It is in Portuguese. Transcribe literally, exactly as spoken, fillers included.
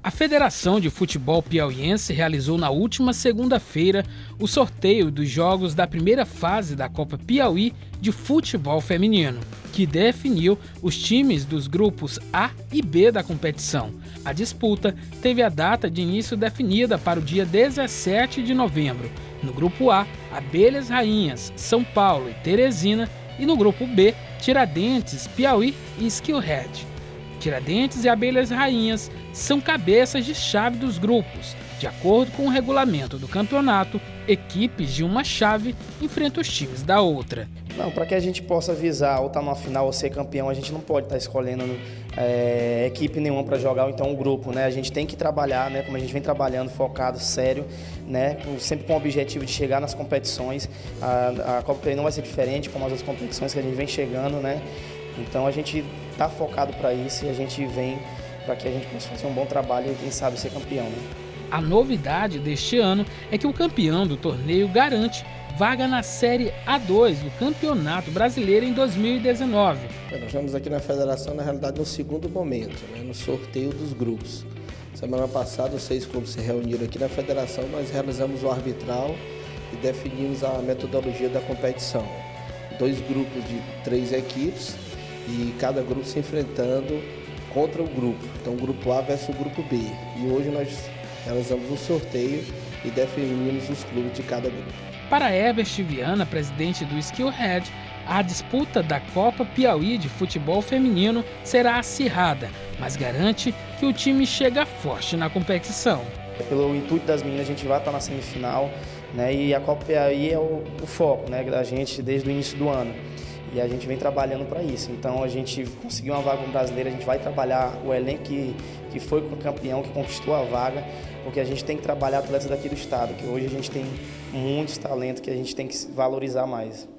A Federação de Futebol Piauiense realizou na última segunda-feira o sorteio dos jogos da primeira fase da Copa Piauí de Futebol Feminino, que definiu os times dos grupos A e B da competição. A disputa teve a data de início definida para o dia dezessete de novembro. No grupo A, Abelhas Rainhas, São Paulo e Teresina, e no grupo B, Tiradentes, Piauí e Skillhead. Tiradentes e Abelhas Rainhas são cabeças de chave dos grupos. De acordo com o regulamento do campeonato, equipes de uma chave enfrentam os times da outra. Não, para que a gente possa visar ou estar numa final ou ser campeão, a gente não pode estar escolhendo é, equipe nenhuma para jogar, ou então um grupo, né? A gente tem que trabalhar, né? Como a gente vem trabalhando, focado, sério, né? Sempre com o objetivo de chegar nas competições. A, a Copa Piauí não vai ser diferente, como as outras competições que a gente vem chegando, né? Então a gente está focado para isso e a gente vem para que a gente possa fazer um bom trabalho e quem sabe ser campeão, né? A novidade deste ano é que o campeão do torneio garante vaga na Série A dois do Campeonato Brasileiro em dois mil e dezenove. Nós estamos aqui na federação, na realidade, no segundo momento, né, no sorteio dos grupos. Semana passada, os seis clubes se reuniram aqui na federação, nós realizamos o arbitral e definimos a metodologia da competição. Dois grupos de três equipes e cada grupo se enfrentando contra o grupo. Então, o grupo A versus o grupo B. E hoje nós realizamos um sorteio e definimos os clubes de cada grupo. Para Herbert Viana, presidente do Skillhead, a disputa da Copa Piauí de futebol feminino será acirrada, mas garante que o time chega forte na competição. Pelo intuito das meninas, a gente vai estar na semifinal, né? E a Copa Piauí é o, o foco, né, da gente desde o início do ano. E a gente vem trabalhando para isso. Então a gente conseguiu uma vaga com o brasileiro, a gente vai trabalhar o elenco que, que foi o campeão, que conquistou a vaga, porque a gente tem que trabalhar atletas daqui do estado, que hoje a gente tem muitos talentos que a gente tem que valorizar mais.